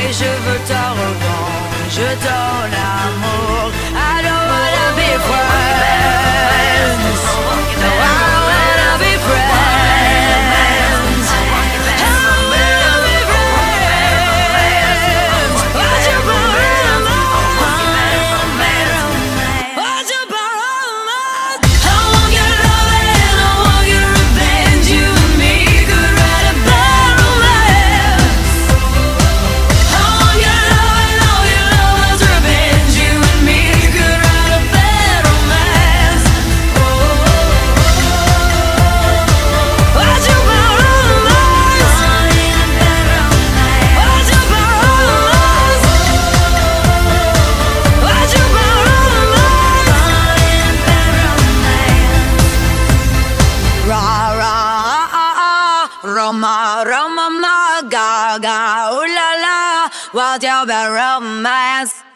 et je veux ta revanche, ton amour. I don't wanna be friends. No, I don't wanna be friends. I don't wanna be friends. Would you borrow mine? Would you borrow mine? I want your love and I want your revenge. You and me could write a bad romance. I want your love and all your love's revenge. You and me could write a bad romance. Would you borrow mine? Would you borrow mine? Would you borrow mine? Ra ra Roma Roma ma ga ga ooh la la, what's your bad romance?